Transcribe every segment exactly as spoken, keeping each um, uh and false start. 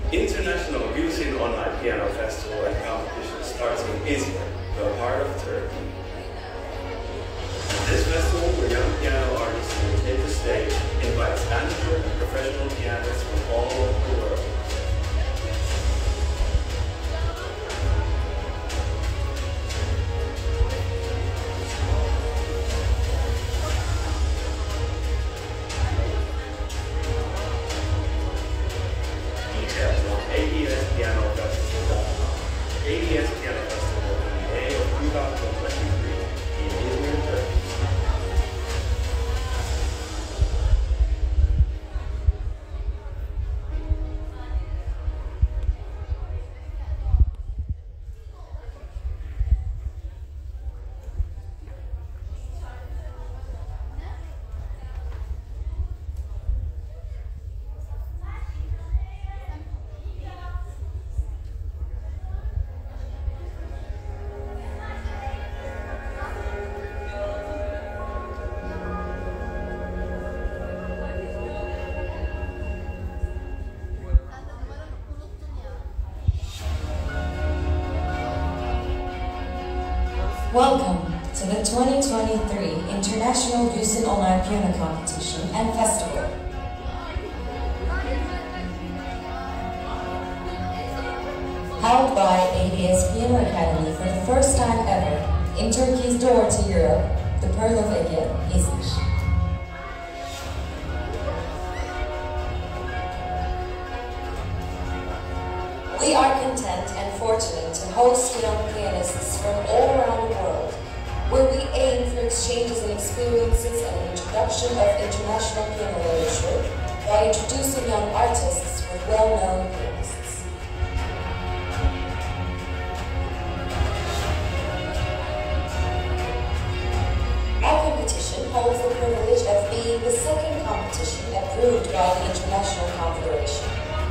International Gülşin Online Piano Festival and Competition starts in Izmir, the heart of Turkey. This festival, where young piano artists will take the stage, invites amateur and professional pianists from all over the world. Details on A D S Piano Festival dot com. A D S Piano Festival in May of two thousand twenty-three in Izmir, Turkey. Welcome to the twenty twenty-three International Gülşin Online Piano Competition and Festival. Held by A D S Piano Academy for the first time ever in Turkey's door to Europe, the Pearl of Ege, İzmir. We are content and fortunate to host young pianists from all around the world, where we aim for exchanges in experiences and an introduction of international piano literature by introducing young artists with well-known pianists. Our competition holds the privilege of being the second competition approved by the International Confederation.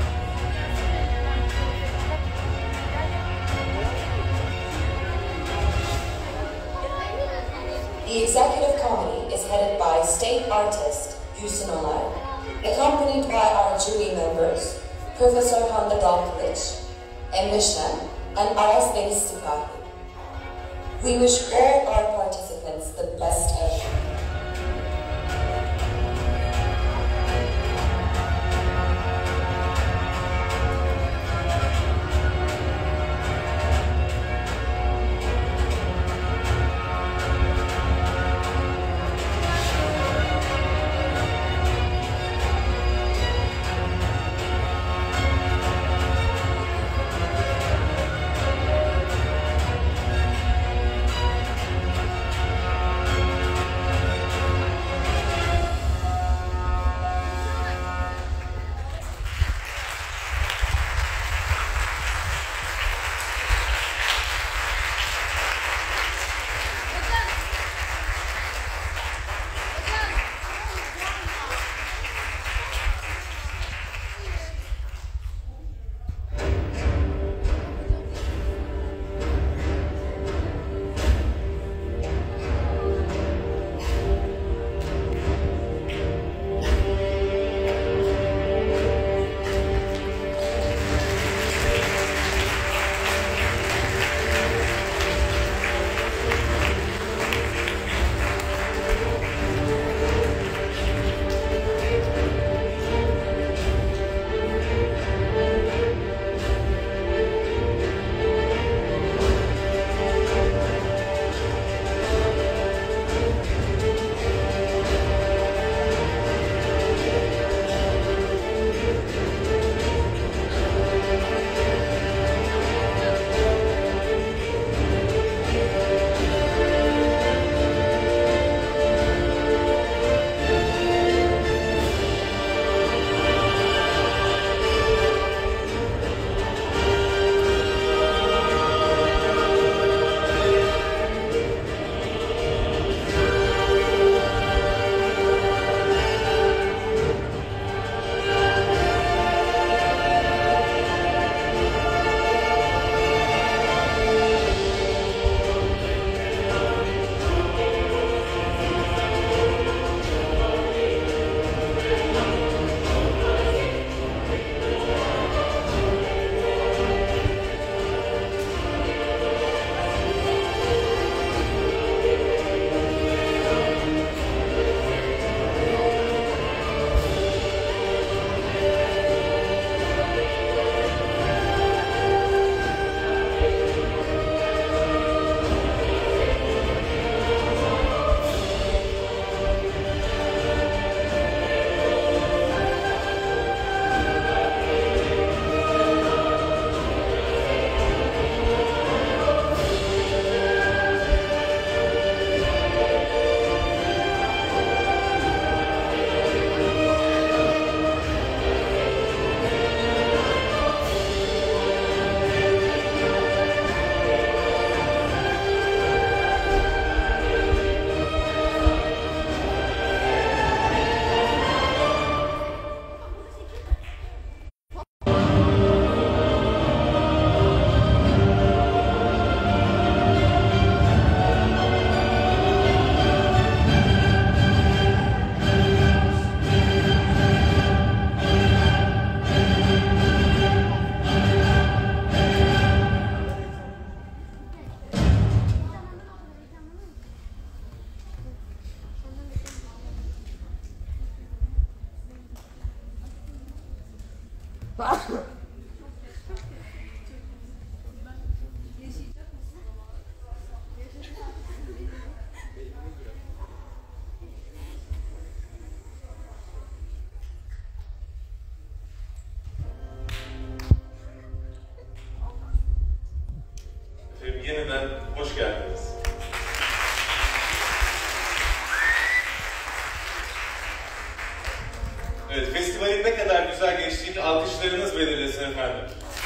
The executive committee is headed by state artist Gülşin Onay, accompanied by our jury members, Professor Hande Dalkılıç, Emre Şen, and Aras Deniz Sipahi. We wish all our participants the best ever. Yeniden hoş geldiniz. Evet, festivalin ne kadar güzel geçtiğini alkışlarınız belirlesin efendim.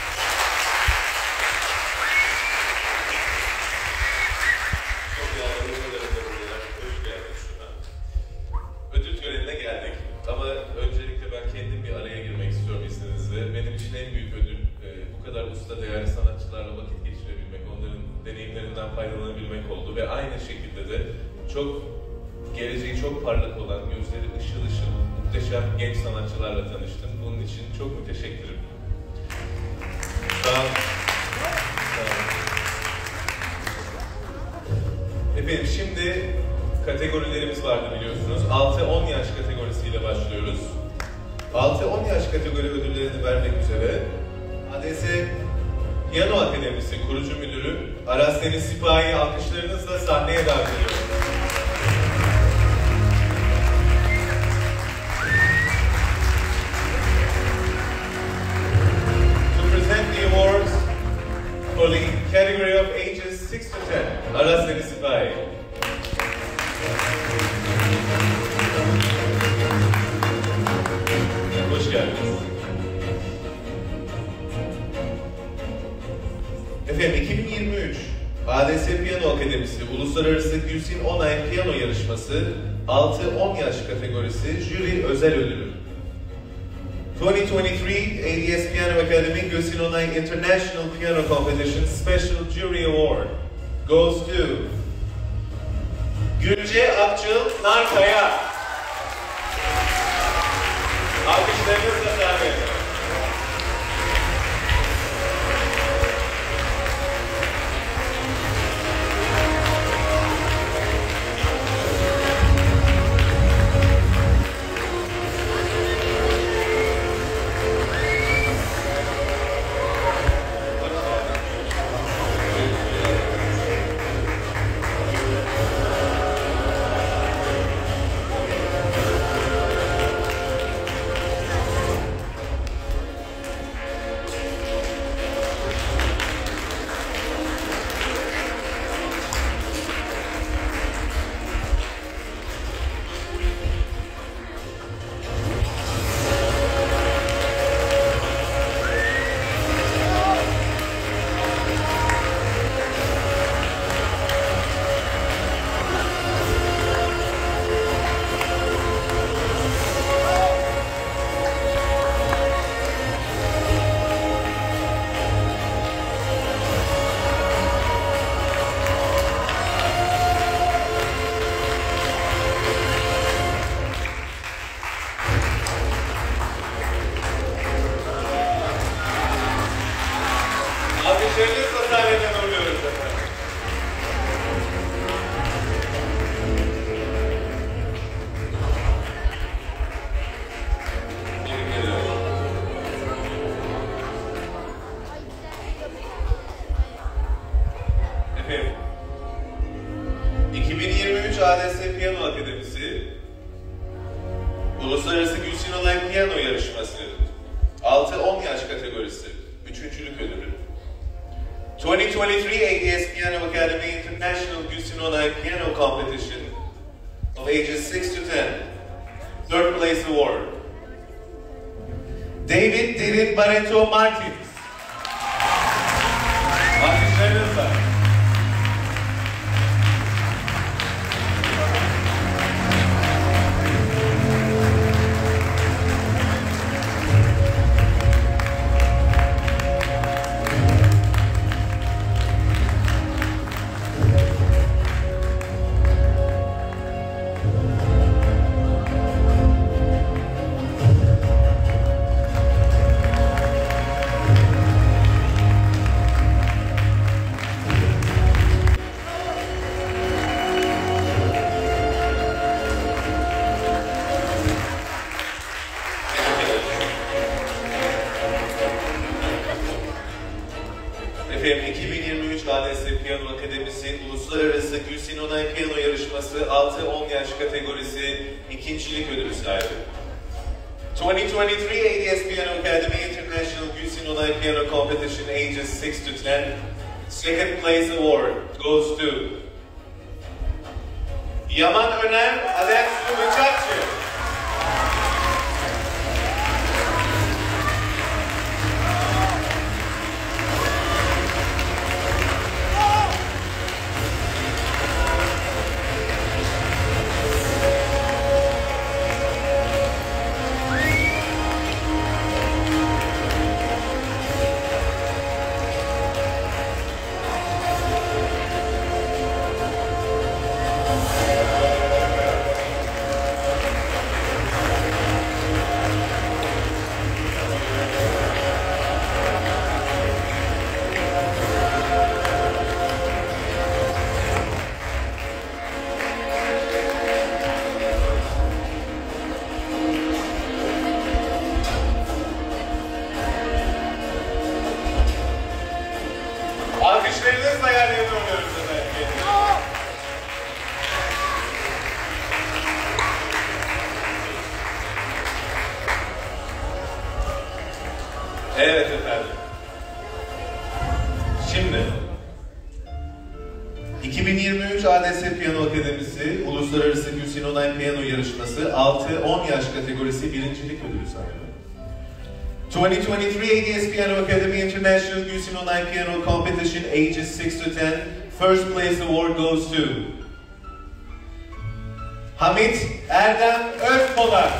Çok yağlı hocalarım da buradalar. Hoş geldiniz şuna. Ödül törenine geldik. Ama öncelikle ben kendim bir araya girmek istiyorum izninizle. Benim için en büyük ödül e, bu kadar usta değerli sanatçılarla vakit geçirebilmek, onların deneyimlerinden faydalanabilmek oldu ve aynı şekilde de çok geleceği çok parlak olan, gözleri ışıl ışıl, muhteşem genç sanatçılarla tanıştım. Bunun için çok müteşekkirim. Sağ olun. Sağ olun. Efendim şimdi kategorilerimiz vardı biliyorsunuz. altı on yaş kategorisiyle başlıyoruz. altı on yaş kategori ödüllerini vermek üzere A D S Piyano Akademisi kurucu müdürü Aras Deniz Sipahi'yi alkışlarınızla sahneye davet ediyorum. To present the awards for the category of ages six to ten, Aras Deniz Sipahi. Hoş geldiniz. Efendim iki bin yirmi üç A D S Piyano Akademisi Uluslararası Gülsin Onay Piyano Yarışması altı on yaş kategorisi jüri özel ödülü. twenty twenty-three A D S Piano Academy Gülsin Onay International Piano Competition Special Jury Award goes to Gülce Akçıl Narkaya. Alkışlarınızla davet edin. Alkışlarınızla sahneden uğurluyoruz efendim. Efendim, iki bin yirmi üç A D S Piyano Akademisi Uluslararası Gülsin Onay Piyano Yarışması altı on yaş kategorisi üçüncülük ödülü. twenty twenty-three A D S Piano Academy International Gülsin Onay Piano Competition of ages six to ten, third place award. David Derin Barreto Martins. Alkışlarınızla. Efendim iki bin yirmi üç A D S Piyano Akademisi Uluslararası Gülsin Onay Piyano Yarışması altı on yaş kategorisi ikincilik ödülü sahibi. twenty twenty-three A D S Piano Academy International Gülsin Onay Piano Competition ages six to ten. Second place award goes to Yaman Önem Alex Bıçakçı. Alkışlarınızla yerlerine oluyoruz efendim. Evet efendim. Şimdi iki bin yirmi üç A D S Piyano Akademisi Uluslararası Gülsin Onay Piyano Yarışması altı on yaş kategorisi birincilik ödülü sahibi. twenty twenty-three A D S Piano Academy International Gülsin Onay Piano Competition ages six to ten. First place award goes to Hamit Erdem Özpolat.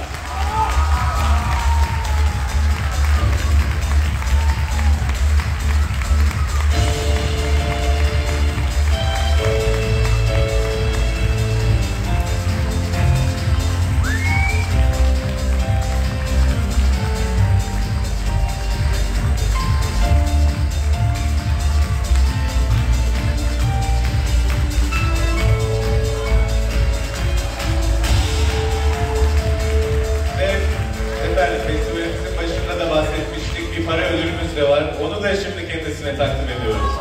Para ödülümüz de var. Onu da şimdi kendisine takdim ediyoruz.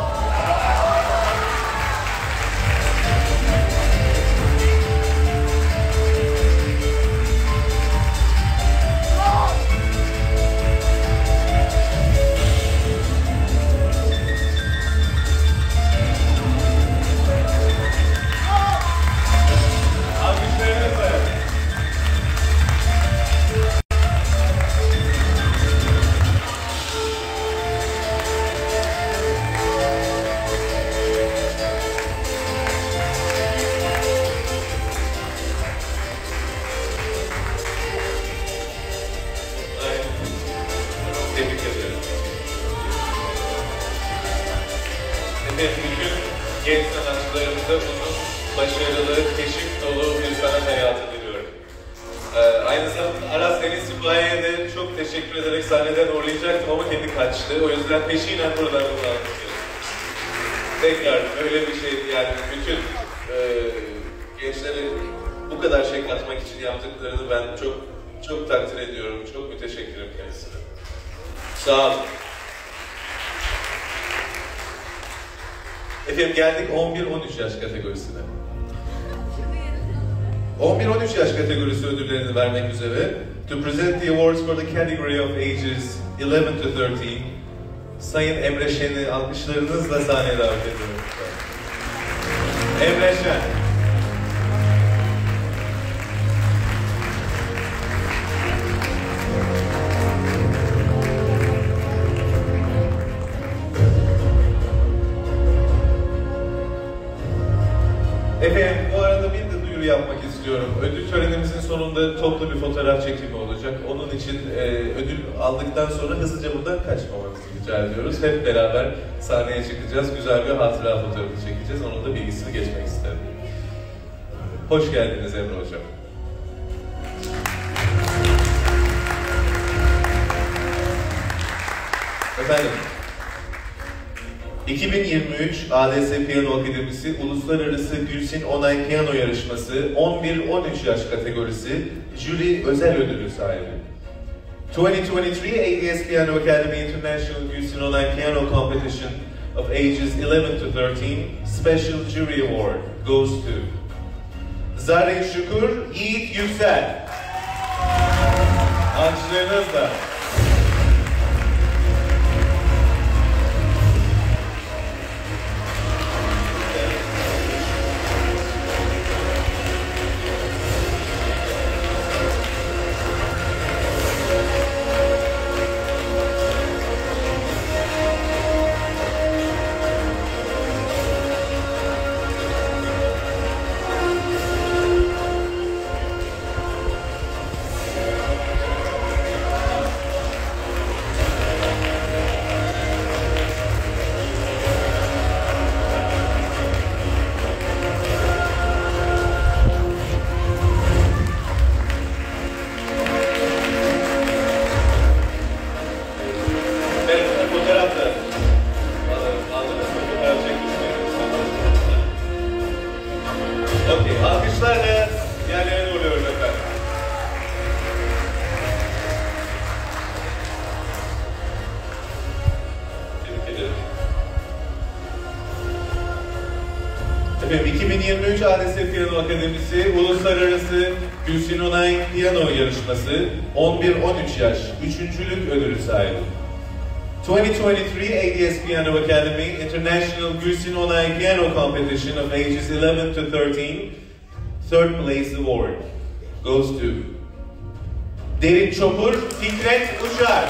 Tebrik ederim. Efendim bütün genç sanatçılarımıza uzun, başarılı, keşif dolu bir sanat hayatı diliyorum. Ee, aynı zamanda Aras Deniz Sipahi'ye de çok teşekkür ederek sahneden uğurlayacaktım ama kendi kaçtı. O yüzden peşinen buradan bunu anlatıyorum. Tekrar böyle bir şey yani bütün e, gençlere bu kadar şey katmak için yaptıklarını ben çok çok takdir ediyorum. Çok müteşekkirim kendisine. Sağ olun. Efendim geldik on bir on üç yaş kategorisine. on bir on üç yaş kategorisi ödüllerini vermek üzere to present the awards for the category of ages eleven to thirteen Sayın Emre Şen'i alkışlarınızla sahneye davet ediyorum. Emre Şen. Efendim bu arada bir de duyuru yapmak istiyorum. Ödül törenimizin sonunda toplu bir fotoğraf çekimi olacak. Onun için e, ödül aldıktan sonra hızlıca buradan kaçmamamızı rica ediyoruz. Hep beraber sahneye çıkacağız. Güzel bir hatıra fotoğrafı çekeceğiz. Onun da bilgisini geçmek isterim. Hoş geldiniz Emre Hocam. Efendim, iki bin yirmi üç A D S Piyano Akademisi Uluslararası Gülsin Onay Piyano Yarışması on bir on üç yaş kategorisi jüri özel ödülü sahibi. twenty twenty-three A D S Piano Academy International Gülsin Onay Piano Competition of ages eleven to thirteen, Special Jury Award goes to Zahre Şükür, Yiğit Yüksel. Alkışlarınızla. iki bin yirmi üç A D S Piyano Akademisi Uluslararası Gülsün Onay Piyano Yarışması on bir on üç yaş üçüncülük ödülü sahibi. twenty twenty-three A D S Piano Academy International Gülsün Onay Piano Competition of ages eleven to thirteen third place award goes to Derin Çopur, Fikret Uçar.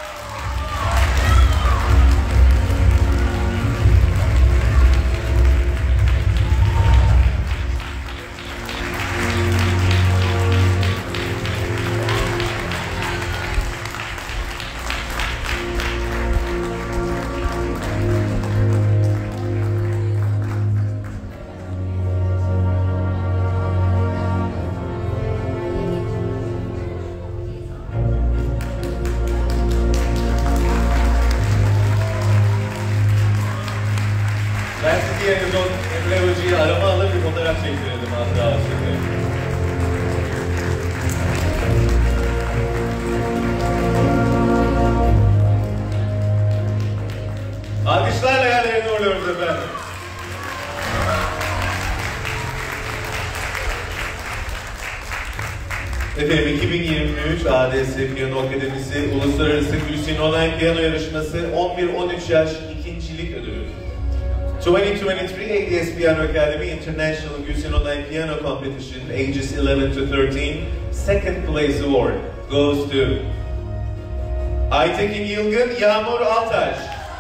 Ben sizi yeriniz olun, Emre Hoca'yı arama alıp bir fotoğraf çektirelim hatta aslında. Alkışlarla yerlerini uğurluyoruz efendim. Efendim iki bin yirmi üç A D S Piyano Akademisi Uluslararası Gülsün Onay Piyano Yarışması on bir on üç yaş ikincilik ödülü. twenty twenty-three A D S Piano Academy International Gülsün Onay Piano Competition ages eleven to thirteen second place award goes to Aytekin Yılgın, Yağmur Altaş.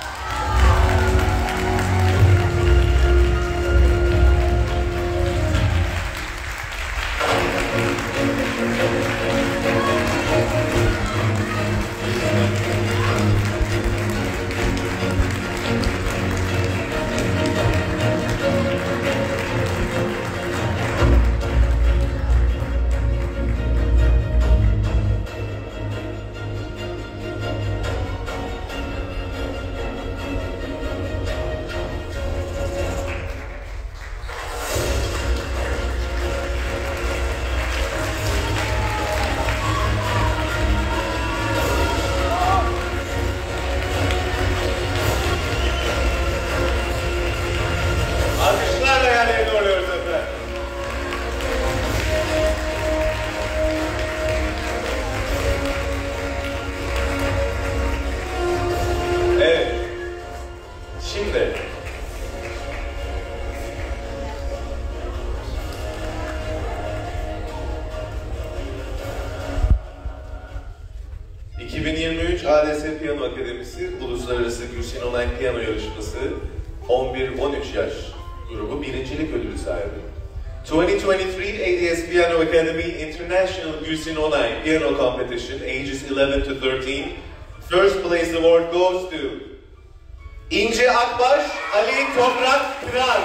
iki bin yirmi üç A D S Piyano Akademisi Uluslararası Gülsün Onay Piyano Yarışması on bir on üç yaş grubu birincilik ödülü sahibi. twenty twenty-three A D S Piano Academy International Gülsün Onay Piano Competition ages eleven to thirteen first place award goes to İnce Akbaş, Ali Toprak Kıran.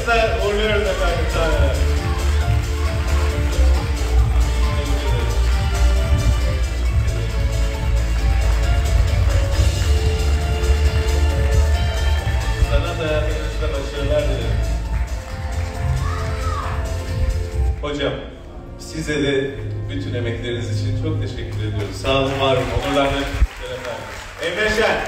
alkışlarınızla uğurluyoruz efendim. Sahneler. Sanat hayatınızda başarılar dilerim. Hocam, size de bütün emekleriniz için çok teşekkür ediyoruz. Sağ olun, var olun. Onurlarla efendim. Emre Şen.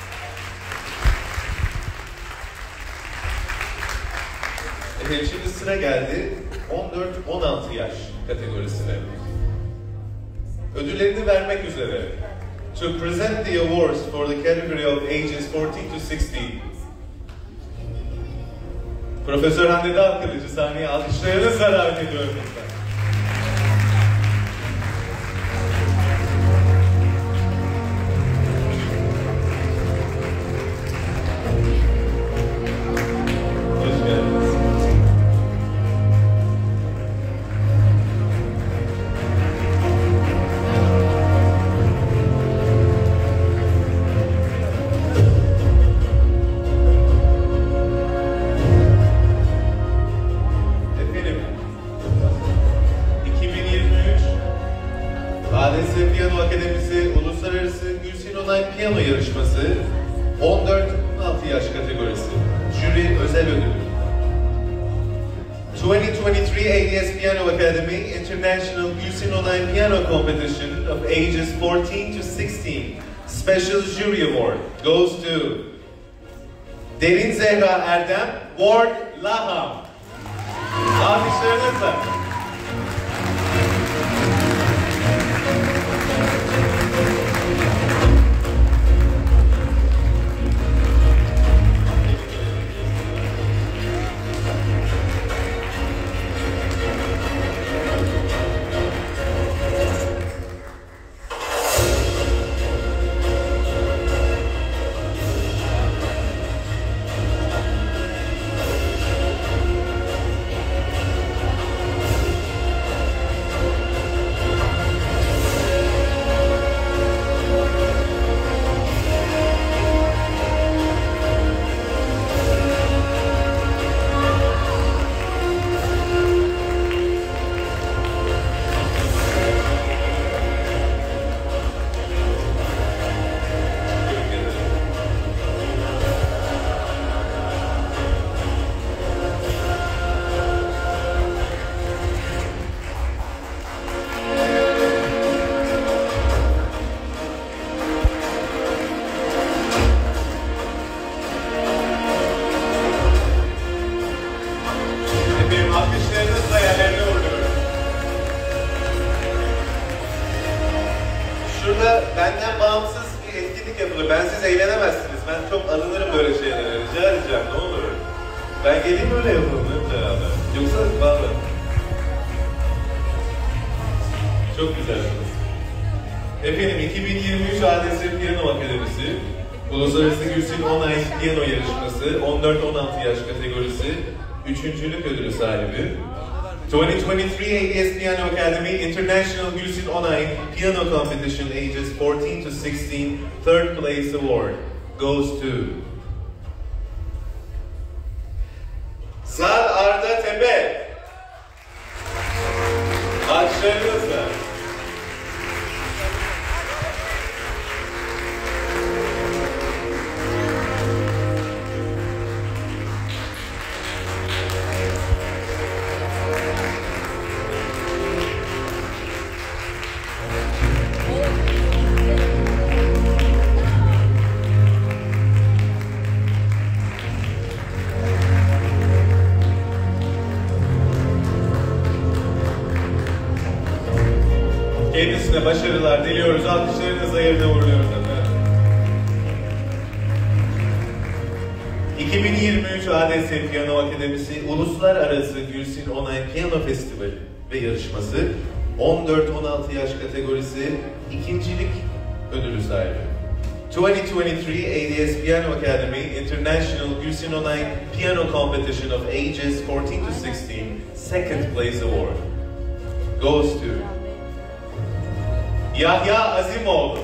Efendim şimdi sıra geldi on dört on altı yaş kategorisine. Ödüllerini vermek üzere. To present the awards for the category of ages fourteen to sixteen. Profesör Hande Dalkılıç'ı sahneye alkışlarınızla davet ediyorum lütfen. Hoş geldiniz. A D S Piyano Akademisi Uluslararası Gülsin Onay Piyano Yarışması on dört on altı yaş kategorisi. Jüri özel ödülü. twenty twenty-three A D S Piano Academy International Gülsin Onay Piano Competition of ages fourteen to sixteen Special Jury Award goes to Derin Zehra Erdem, Ward Laham. Alkışlarınızla. Şurada benden bağımsız bir etkinlik yapılır. Ben siz eğlenemezsiniz. Ben çok alınırım böyle şeylere. Rica edeceğim, ne olur. Ben geleyim öyle yapalım hep beraber. Yoksa valla. Çok güzelsiniz. Efendim iki bin yirmi üç A D S Piyano Akademisi Uluslararası Gülsin Onay Piyano Yarışması on dört on altı yaş kategorisi üçüncülük ödülü sahibi. twenty twenty-three A D S Piano Academy International Gülsin Onay Piano Competition ages fourteen to sixteen third place award goes to Zal Arda Tepe. Alkışlarınızla. Kendisine başarılar diliyoruz. Alkışlarınızla yerine uğurluyoruz efendim. iki bin yirmi üç A D S Piyano Akademisi Uluslararası Gülsin Onay Piyano Festivali ve Yarışması on dört on altı yaş kategorisi ikincilik ödülü sahibi. twenty twenty-three A D S Piano Academy International Gülsin Onay Piano Competition of ages fourteen to sixteen second place award goes to Yahya Azimoğlu.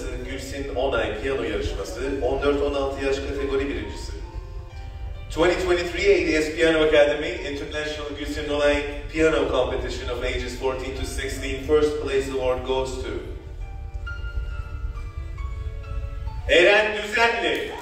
Uluslararası Gülsin Onay Piyano Yarışması on dört on altı yaş kategori birincisi. twenty twenty-three A D S Piano Academy International Gülsin Onay Piano Competition of ages fourteen to sixteen First Place Award goes to Eren Düzenli.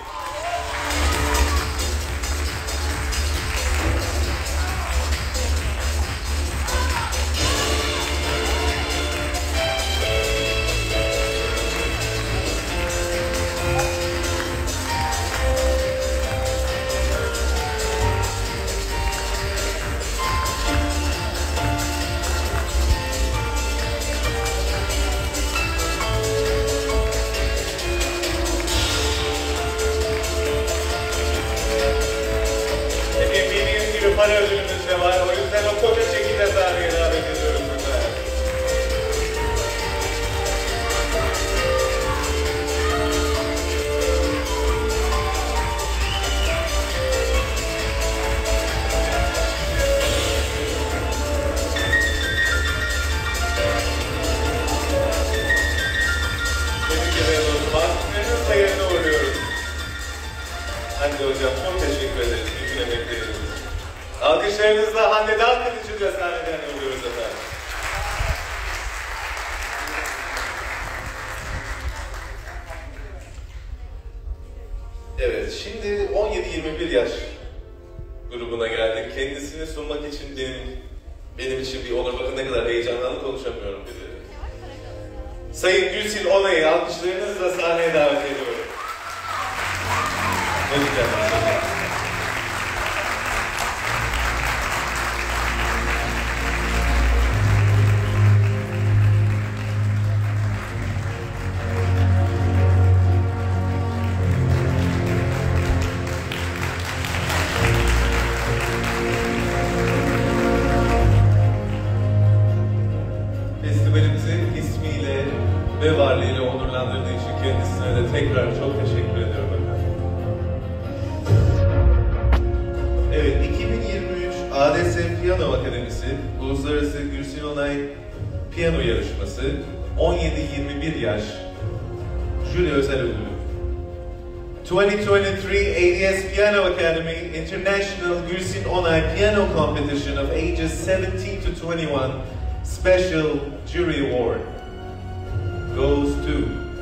Para ödülümüz de var. O yüzden o koca şekilde sahneye davet ediyoruz burada. Tebrik ederim o zaman. Hızla yerine uğurluyoruz. Hande hocam çok teşekkür ederiz. Bütün emekleriniz. Alkışlarınızla Hande Dalkılıç'ı da sahneden yolluyoruz efendim. Evet, şimdi on yedi yirmi bir yaş grubuna geldik. Kendisini sunmak için benim, benim için bir onur. Bakın ne kadar heyecanlandım, konuşamıyorum bile. Sayın Gülsin Onay'ı alkışlarınızla sahneye davet ediyorum. Hoş geldiniz. Ve varlığıyla onurlandırdığı için kendisine de tekrar çok teşekkür ediyorum efendim. Evet, iki bin yirmi üç A D S Piyano Akademisi Uluslararası Gülsin Onay Piyano Yarışması on yedi yirmi bir yaş jüri özel ödülü. twenty twenty-three A D S Piano Academy International Gülsin Onay Piano Competition of ages seventeen to twenty-one Special Jury Award goes to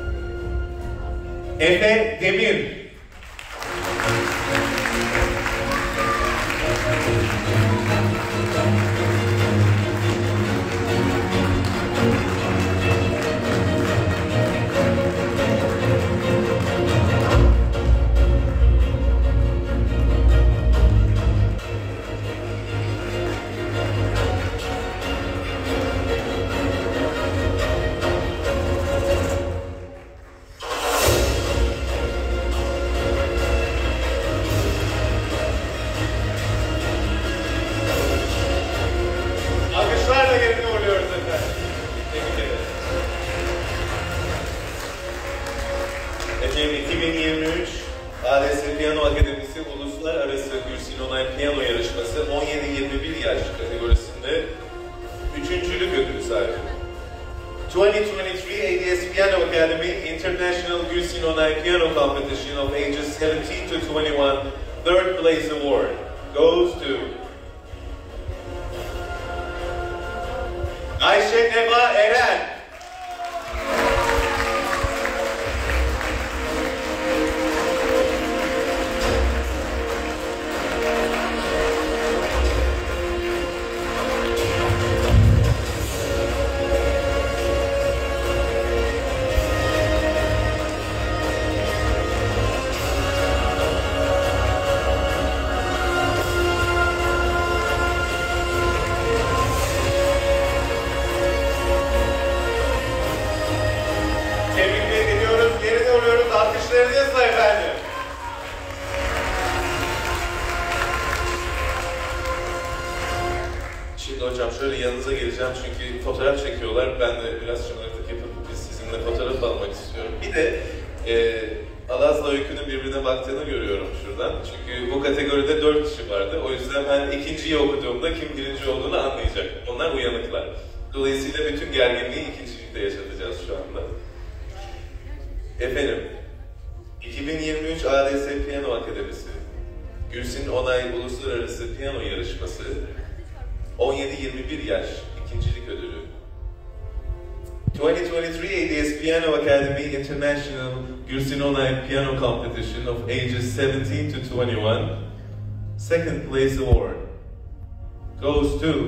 Efe Demir. iki bin yirmi üç A D S Piyano Akademisi Uluslararası Gülsin Onay Piyano Yarışması on yedi yirmi bir yaş kategorisinde üçüncülük ödülü sahibi. twenty twenty-three A D S Piano Academy International Gülsin Onay Piano Competition of ages seventeen to twenty-one Third Place Award goes to Ayşe Neva Eren. Alkışlarınızla efendim. Şimdi hocam şöyle yanınıza geleceğim çünkü fotoğraf çekiyorlar. Ben de biraz şımarıklık yapıp biz sizinle fotoğraf almak istiyorum. Bir de e, Alaz'la Öykü'nün birbirine baktığını görüyorum şuradan. Çünkü bu kategoride dört kişi vardı. O yüzden ben ikinciyi okuduğumda kim birinci olduğunu anlayacak. Onlar uyanıklar. Dolayısıyla bütün gerginliği ikincilikte yaşatacağız şu anda. Efendim, iki bin yirmi üç A D S Piyano Akademisi, Gülsin Onay Uluslararası Piyano Yarışması, on yedi yirmi bir yaş ikincilik ödülü. twenty twenty-three A D S Piano Academy International Gülsin Onay Piano Competition of ages seventeen to twenty-one, second place award goes to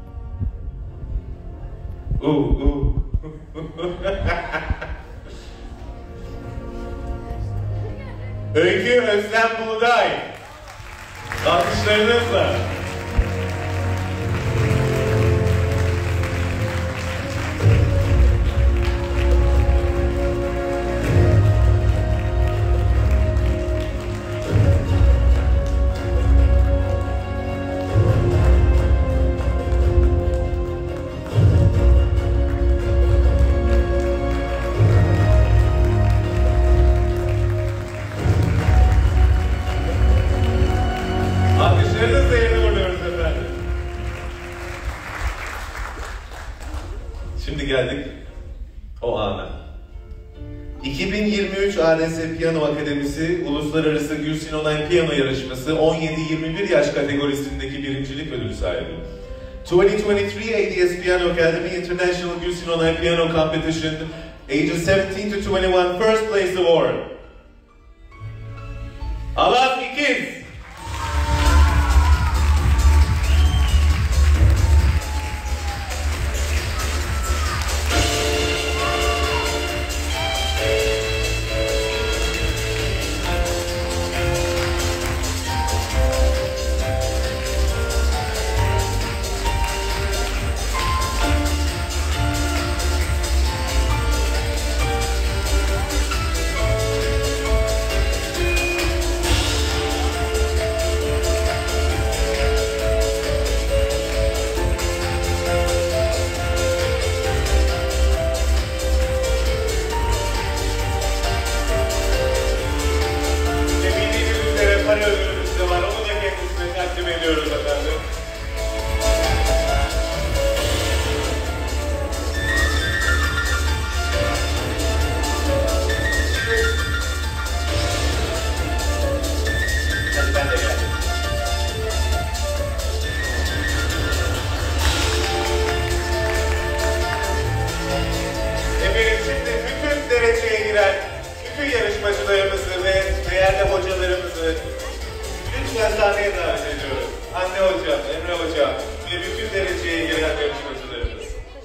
Ooh, ooh. Öykü Özlem Buğday. Alkışlarınızla. Şimdi geldik o ana. iki bin yirmi üç A D S Piyano Akademisi Uluslararası Gülsin Onay Piyano Yarışması on yedi yirmi bir yaş kategorisindeki birincilik ödülü sahibi. twenty twenty-three A D S Piano Academy International Gülsin Onay Piano Competition ages seventeen to twenty-one First Place Award. Alaf İkiz. Bütün yarışmacılarımızı ve değerli hocalarımızı lütfen sahneye davet ediyoruz. Anne Hocam, Emre Hocam ve bütün dereceye giren yarışmacılarımız.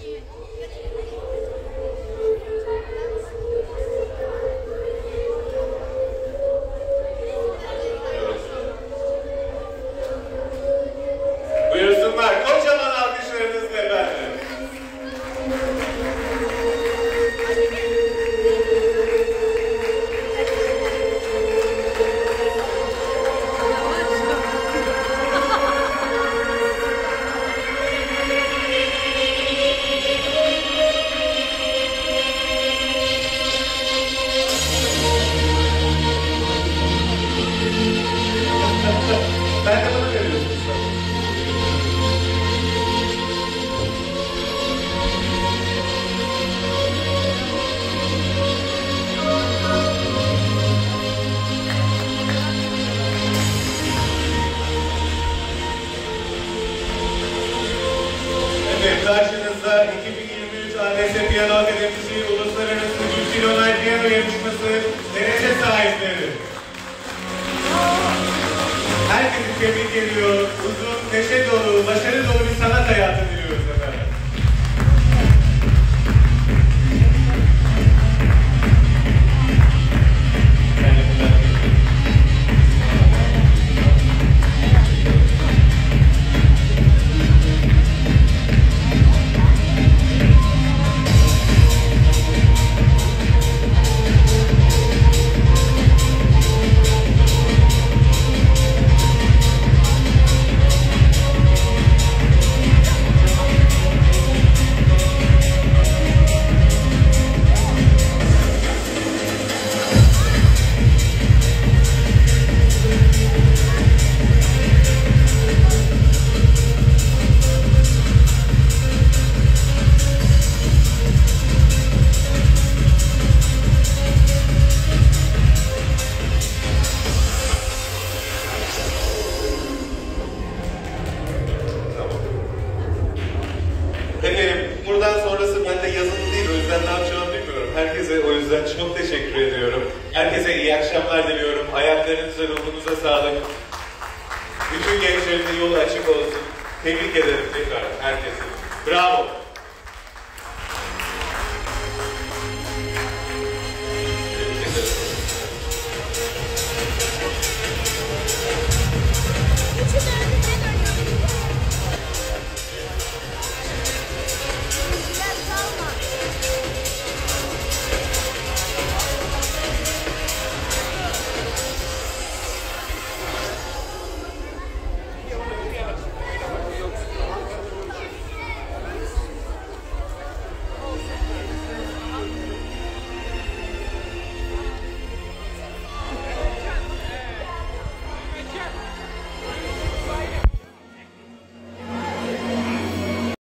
Buyursunlar, kocaman alkışlarınızla efendim. Ben de bana veriyorsun. Evet, karşınızda iki bin yirmi üç A D S Piyano Akademisi Uluslararası Gülsin Onay Piyano Yarışması derece sahipleri. Herkesi tebrik ediyor. Uzun, neşe dolu, başarı dolu bir sanat hayatı diliyoruz efendim. Herkese iyi akşamlar diliyorum. Hayallerinize, ruhunuza sağlık. Bütün gençlerin de yolu açık olsun. Tebrik ederim tekrar herkese. Bravo.